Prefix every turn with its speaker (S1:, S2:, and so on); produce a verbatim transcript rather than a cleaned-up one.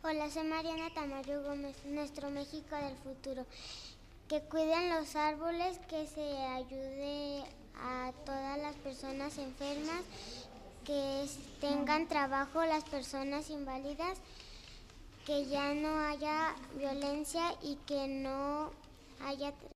S1: Hola, soy Mariana Tamayo Gómez, nuestro México del futuro. Que cuiden los árboles, que se ayude a todas las personas enfermas, que tengan trabajo las personas inválidas, que ya no haya violencia y que no haya